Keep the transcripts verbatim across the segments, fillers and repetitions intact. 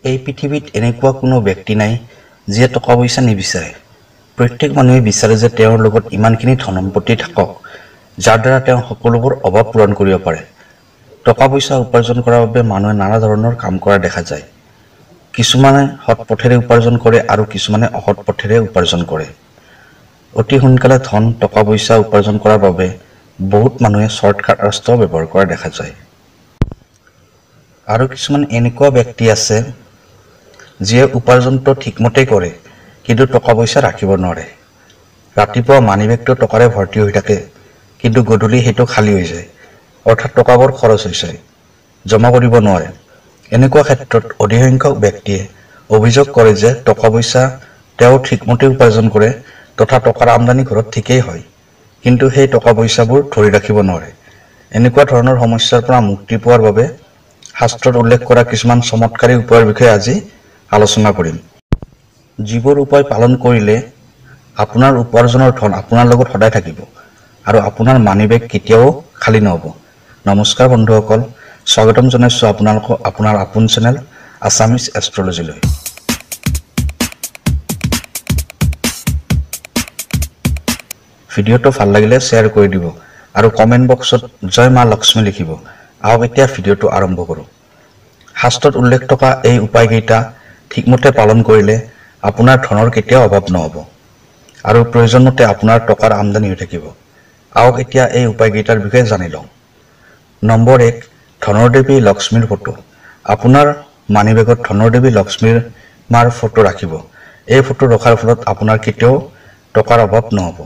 এই পৃথিৱীত এনেকুৱা কোনো ব্যক্তি নাই যিয়ে টকা পইচা নিবিচাৰে। প্ৰত্যেক মানুহে বিচাৰে যে তেওঁৰ লগত ইমানখিনি ধন সম্পত্তি থাকক যাৰ দ্বাৰা তেওঁ সকলোবোৰ অভাৱ পূৰণ কৰিব পাৰে। টকা পইচা উপাৰ্জন কৰাৰ বাবে মানুহে নানা ধৰণৰ কাম কৰা দেখা যায়। কিছুমানে সৎ পথেৰে উপাৰ্জন কৰে আৰু কিছুমানে অসৎ পথেৰে উপাৰ্জন কৰে। অতি সোনকালে ধন টকা পইচা উপাৰ্জন কৰাৰ বাবে বহুত মানুহে শ্বৰ্টকাট ৰাস্তা ব্যৱহাৰ কৰা দেখা যায়। আৰু কিছুমান এনেকুৱা ব্যক্তি আছে যিয়ে উপাৰ্জনটো ঠিকমতে কৰে কিন্তু টকা পইচা ৰাখিব নোৱাৰে। ৰাতিপুৱা মানি বেগটো টকাৰে ভৰ্তি হৈ থাকে কিন্তু গধূলি সেইটো খালী হৈ যায়, অৰ্থাৎ টকাবোৰ খৰচ হৈ যায়, জমা কৰিব নোৱাৰে। এনেকুৱা ক্ষেত্ৰত অধিকাংশ ব্যক্তিয়ে অভিযোগ কৰে যে টকা পইচা তেওঁ ঠিকমতে উপাৰ্জন কৰে তথা টকাৰ আমদানি ঘৰত ঠিকেই হয়, কিন্তু সেই টকা পইচাবোৰ ধৰি ৰাখিব নোৱাৰে। এনেকুৱা ধৰণৰ সমস্যাৰ পৰা মুক্তি পোৱাৰ বাবে শাস্ত্ৰত উল্লেখ কৰা কিছুমান চমৎকাৰী উপায়ৰ বিষয়ে আজি আলোচনা কৰিম। যিবোৰ উপায় পালন কৰিলে আপোনাৰ উপাৰ্জনৰ ধন আপোনাৰ লগত সদায় থাকিব আৰু আপোনাৰ মানি বেগ কেতিয়াও খালী নহ'ব। নমস্কাৰ বন্ধুসকল, স্বাগতম জনাইছোঁ আপোনালোকক আপোনাৰ আপোন চেনেল আছামিজ এষ্ট্ৰলজিলৈ। ভিডিঅ'টো ভাল লাগিলে শ্বেয়াৰ কৰি দিব আৰু কমেণ্ট বক্সত জয় মা লক্ষ্মী লিখিব। আহক এতিয়া ভিডিঅ'টো আৰম্ভ কৰোঁ। শাস্ত্ৰত উল্লেখ থকা এই উপায়কেইটা ঠিকমতে পালন কৰিলে আপোনাৰ ধনৰ কেতিয়াও অভাৱ নহ'ব আৰু প্ৰয়োজনমতে আপোনাৰ টকাৰ আমদানি হৈ থাকিব। আহক এতিয়া এই উপায়কেইটাৰ বিষয়ে জানি লওঁ। নম্বৰ এক, ধনৰ দেৱী লক্ষ্মীৰ ফটো। আপোনাৰ মানি বেগত ধনৰ দেৱী লক্ষ্মীৰ মাৰ ফটো ৰাখিব। এই ফটো ৰখাৰ ফলত আপোনাৰ কেতিয়াও টকাৰ অভাৱ নহ'ব।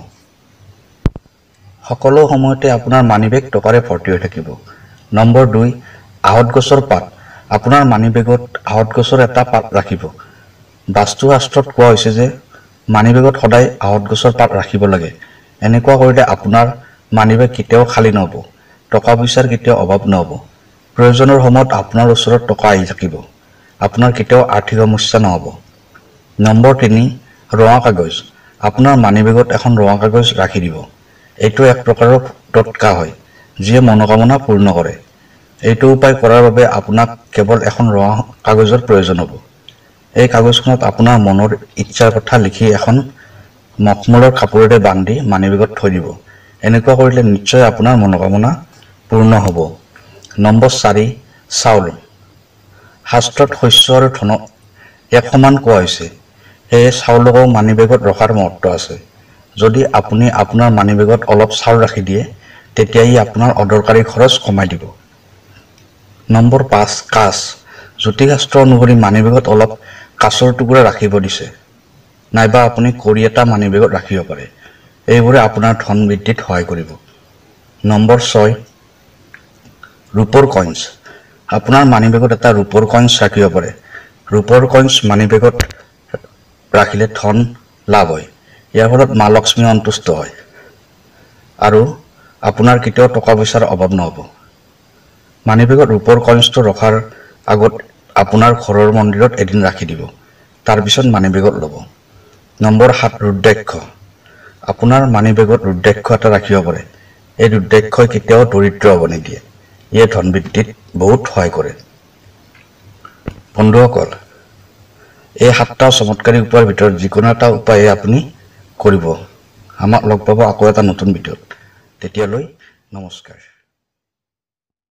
সকলো সময়তে আপোনাৰ মানি বেগ টকাৰে ভৰ্তি হৈ থাকিব। নম্বৰ দুই, আহঁত গছৰ পাত। আপোনাৰ মানি বেগত আহঁত গছৰ এটা পাত ৰাখিব। বাস্তু শাস্ত্ৰত কোৱা হৈছে যে মানি বেগত সদায় আহঁত গছৰ পাত ৰাখিব লাগে। এনেকুৱা কৰিলে আপোনাৰ মানি বেগ কেতিয়াও খালী নহ'ব, টকা পইচাৰ কেতিয়াও অভাৱ নহ'ব। প্ৰয়োজনৰ সময়ত আপোনাৰ ওচৰত টকা আহি থাকিব, আপোনাৰ কেতিয়াও আৰ্থিক সমস্যা নহ'ব। নম্বৰ তিনি, ৰঙা কাগজ। আপোনাৰ মানি বেগত এখন ৰঙা কাগজ ৰাখি দিব। এইটো এক প্ৰকাৰৰ টটকা হয় যিয়ে মনোকামনা পূৰ্ণ কৰে। এইটো উপায় কৰাৰ বাবে আপোনাক কেৱল এখন ৰঙা কাগজৰ প্ৰয়োজন হ'ব। এই কাগজখনত আপোনাৰ মনৰ ইচ্ছাৰ কথা লিখি এখন মখমলৰ কাপোৰেৰে বান্ধি মানি বেগত থৈ দিব। এনেকুৱা কৰিলে নিশ্চয় আপোনাৰ মনোকামনা পূৰ্ণ হ'ব। নম্বৰ চাৰি, চাউল। শাস্ত্ৰত শস্য আৰু ধনক এক সমান কোৱা হৈছে, সেয়ে চাউলকো মানি বেগত ৰখাৰ মহত্ব আছে। যদি আপুনি আপোনাৰ মানি বেগত অলপ চাউল ৰাখি দিয়ে তেতিয়া ই আপোনাৰ অদৰকাৰী খৰচ কমাই দিব। নম্বৰ পাঁচ, কাঁচ। জ্যোতিষশাস্ত্ৰ অনুসৰি মানি বেগত অলপ কাঁচৰ টুকুৰা ৰাখিব দিছে, নাইবা আপুনি কড়ি এটা মানি বেগত ৰাখিব পাৰে। এইবোৰে আপোনাৰ ধন বৃদ্ধিত সহায় কৰিব। নম্বৰ ছয়, ৰূপৰ কইন্স। আপোনাৰ মানি বেগত এটা ৰূপৰ কইন্স ৰাখিব পাৰে। ৰূপৰ কইন্স মানি বেগত ৰাখিলে ধন লাভ হয়। ইয়াৰ ফলত মা লক্ষ্মী সন্তুষ্ট হয় আৰু আপোনাৰ কেতিয়াও টকা পইচাৰ অভাৱ নহ'ব। মানি বেগত ৰূপৰ কইন্সটো ৰখাৰ আগত আপোনাৰ ঘৰৰ মন্দিৰত এদিন ৰাখি দিব, তাৰপিছত মানি বেগত ল'ব। নম্বৰ সাত, ৰুদ্ৰাক্ষ। আপোনাৰ মানি বেগত ৰুদ্ৰাক্ষ এটা ৰাখিব পাৰে। এই ৰুদ্ৰাক্ষই কেতিয়াও দৰিদ্ৰ হ'ব নিদিয়ে, ইয়ে ধন বৃদ্ধিত বহুত সহায় কৰে। বন্ধুসকল, এই সাতটা চমৎকাৰী উপায়ৰ ভিতৰত যিকোনো এটা উপায়ে আপুনি কৰিব। আমাক লগ পাব আকৌ এটা নতুন ভিডিঅ'ত। তেতিয়ালৈ নমস্কাৰ।